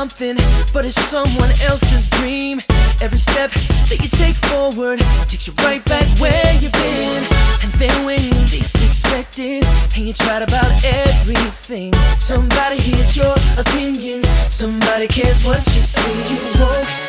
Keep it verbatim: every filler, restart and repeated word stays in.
something, but it's someone else's dream. Every step that you take forward takes you right back where you've been. And then when you least expect it, and you tried about everything, somebody hears your opinion, somebody cares what you see. You woke